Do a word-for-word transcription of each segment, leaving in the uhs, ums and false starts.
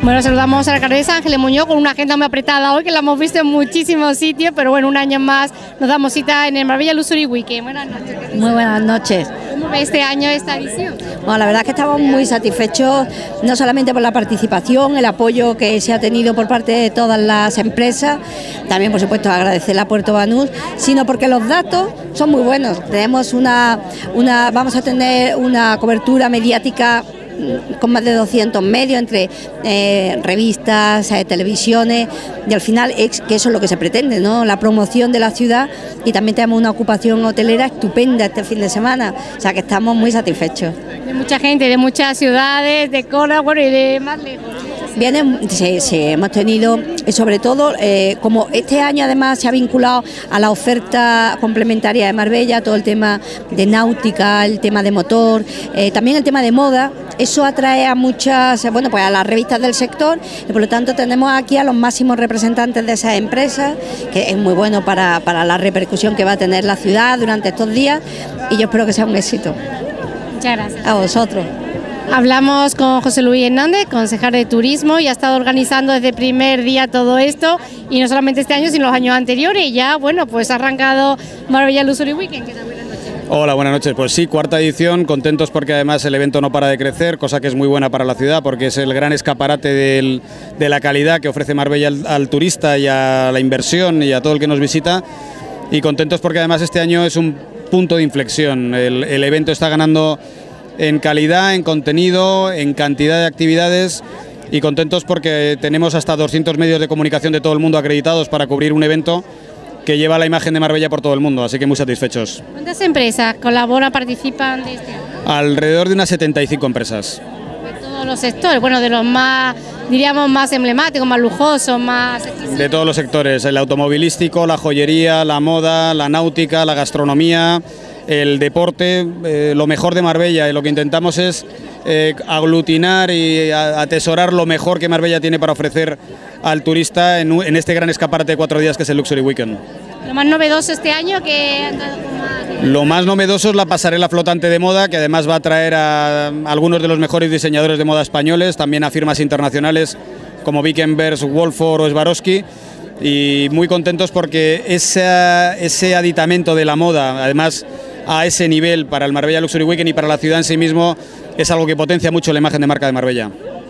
Bueno, saludamos a la alcaldesa Ángeles Muñoz con una agenda muy apretada hoy, que la hemos visto en muchísimos sitios, pero bueno, un año más nos damos cita en el Marbella Luxury Weekend. Buenas noches. Muy buenas noches. ¿Cómo ve este año esta edición? Bueno, la verdad es que estamos muy satisfechos, no solamente por la participación, el apoyo que se ha tenido por parte de todas las empresas, también por supuesto agradecer a Puerto Banús, sino porque los datos son muy buenos. Tenemos una, una vamos a tener una cobertura mediática con más de doscientos medios, entre eh, revistas, eh, televisiones, y al final es que eso es lo que se pretende, ¿no? La promoción de la ciudad, y también tenemos una ocupación hotelera estupenda este fin de semana, o sea que estamos muy satisfechos. De mucha gente, de muchas ciudades, de Córdoba, bueno, y de más lejos. Vienen, sí, sí, hemos tenido, y sobre todo, eh, como este año además se ha vinculado a la oferta complementaria de Marbella, todo el tema de náutica, el tema de motor, eh, también el tema de moda. Eso atrae a muchas, bueno, pues a las revistas del sector, y por lo tanto tenemos aquí a los máximos representantes de esas empresas, que es muy bueno para, para la repercusión que va a tener la ciudad durante estos días, y yo espero que sea un éxito. Muchas gracias. A vosotros. Hablamos con José Luis Hernández, concejal de Turismo, y ha estado organizando desde el primer día todo esto, y no solamente este año, sino los años anteriores, y ya, bueno, pues ha arrancado Marbella Luxury Weekend. ¿Qué tal? Buenas noches. Hola, buenas noches. Pues sí, cuarta edición, contentos porque además el evento no para de crecer, cosa que es muy buena para la ciudad, porque es el gran escaparate del, de la calidad que ofrece Marbella al, al turista y a la inversión y a todo el que nos visita, y contentos porque además este año es un punto de inflexión. El, el evento está ganando en calidad, en contenido, en cantidad de actividades, y contentos porque tenemos hasta doscientos medios de comunicación de todo el mundo acreditados para cubrir un evento que lleva la imagen de Marbella por todo el mundo, así que muy satisfechos. ¿Cuántas empresas colaboran, participan de este año? Alrededor de unas setenta y cinco empresas. De todos los sectores, bueno, de los más, diríamos, más emblemáticos, más lujosos, más... De todos los sectores, el automovilístico, la joyería, la moda, la náutica, la gastronomía, el deporte, eh, lo mejor de Marbella, y lo que intentamos es eh, aglutinar y atesorar lo mejor que Marbella tiene para ofrecer al turista en, en este gran escaparate de cuatro días que es el Luxury Weekend. Lo más novedoso este año que han dado con más... Lo más novedoso es la pasarela flotante de moda, que además va a traer a algunos de los mejores diseñadores de moda españoles, también a firmas internacionales como Vickenberg, Wolford o Swarovski, y muy contentos porque ese, ese aditamento de la moda, además a ese nivel para el Marbella Luxury Weekend y para la ciudad en sí mismo, es algo que potencia mucho la imagen de marca de Marbella.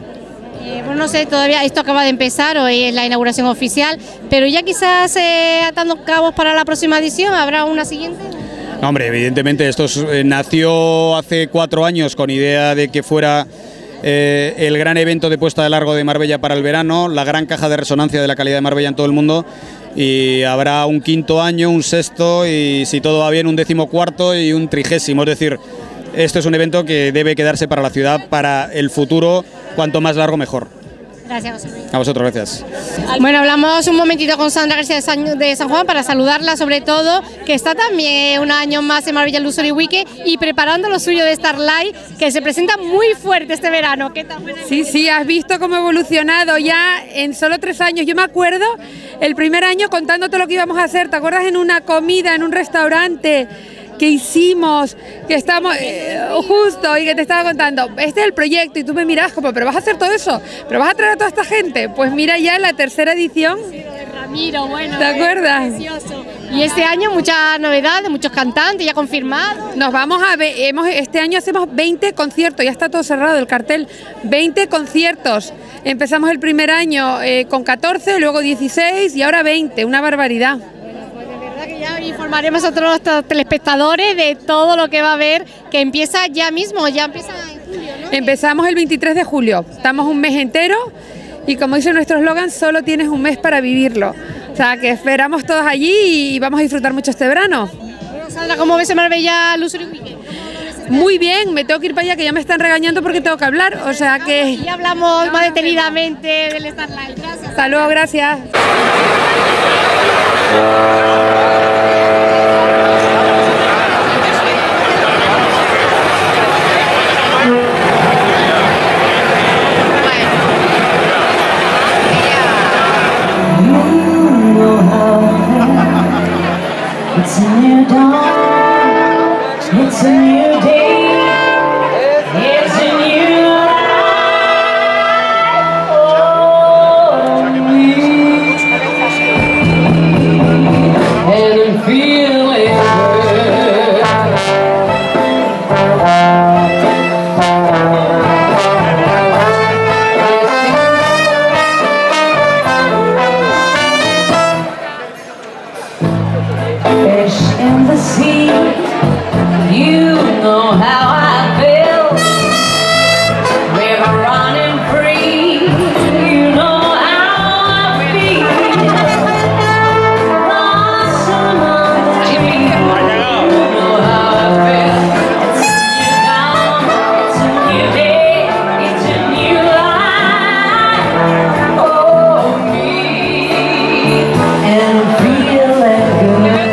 Eh, bueno, no sé, todavía esto acaba de empezar, hoy es la inauguración oficial, pero ya quizás eh, atando cabos para la próxima edición, ¿habrá una siguiente? No, hombre, evidentemente esto es, eh, nació hace cuatro años con idea de que fuera eh, el gran evento de puesta de largo de Marbella para el verano, la gran caja de resonancia de la calidad de Marbella en todo el mundo, y habrá un quinto año, un sexto y, si todo va bien, un décimo cuarto y un trigésimo. Es decir, esto es un evento que debe quedarse para la ciudad, para el futuro, cuanto más largo mejor. Gracias, José Luis. A vosotros, gracias. Bueno, hablamos un momentito con Sandra García de San, de San Juan para saludarla, sobre todo, que está también un año más en Marbella Luxury Weekend y preparando lo suyo de Starlight, que se presenta muy fuerte este verano. ¿Qué tal? Sí, sí, has visto cómo ha evolucionado ya en solo tres años. Yo me acuerdo el primer año contándote lo que íbamos a hacer, ¿te acuerdas? En una comida, en un restaurante que hicimos, que estamos eh, justo, y que te estaba contando, este es el proyecto, y tú me mirabas como, pero vas a hacer todo eso, pero vas a traer a toda esta gente. Pues mira ya la tercera edición. Sí, lo de Ramiro, bueno, ¿te acuerdas? Precioso. Y este año muchas novedades, muchos cantantes ya confirmados. Nos vamos a ver, hemos, este año hacemos veinte conciertos, ya está todo cerrado el cartel, veinte conciertos. Empezamos el primer año eh, con catorce, luego dieciséis y ahora veinte, una barbaridad. Que ya informaremos a todos los telespectadores de todo lo que va a haber, que empieza ya mismo, ya empieza en julio, ¿no? Empezamos el veintitrés de julio, estamos un mes entero, y como dice nuestro eslogan, solo tienes un mes para vivirlo. O sea, que esperamos todos allí y vamos a disfrutar mucho este verano. Bueno, Sandra, ¿cómo ves el Marbella Luxury Weekend? Muy bien, me tengo que ir para allá, que ya me están regañando porque tengo que hablar, o sea que... Y hablamos más detenidamente del Starlight. Gracias. Hasta luego, gracias. It's a new dawn, it's a new day, it's a new life. Oh. in the sea. You know how I feel. River running free. You know how I feel. Blossom on the tree. You know how I feel. It's a new dawn. It's a new day. It's a new life. Oh, me. And I'm feeling good.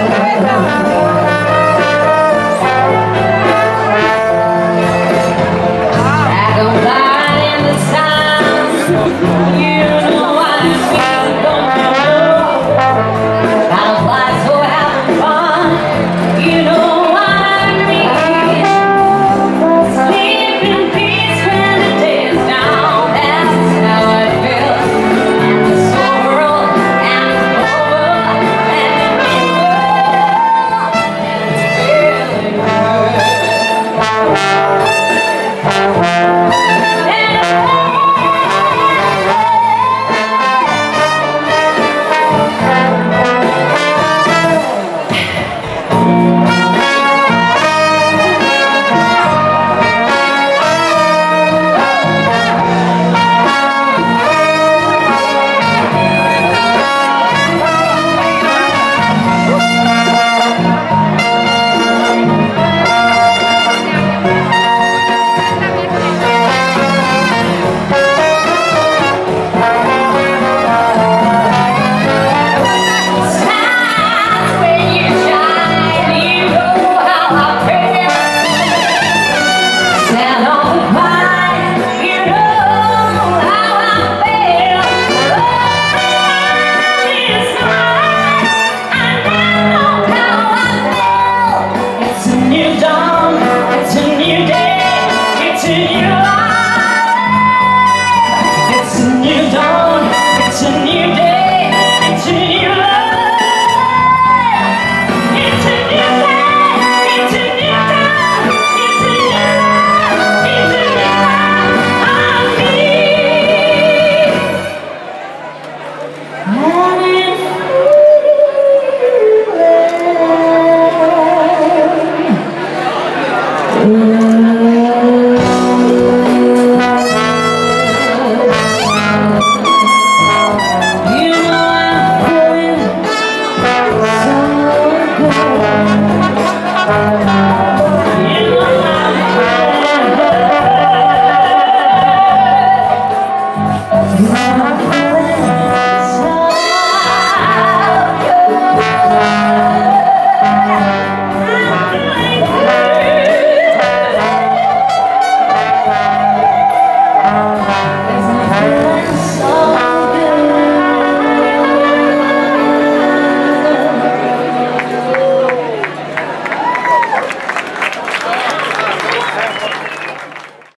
So good.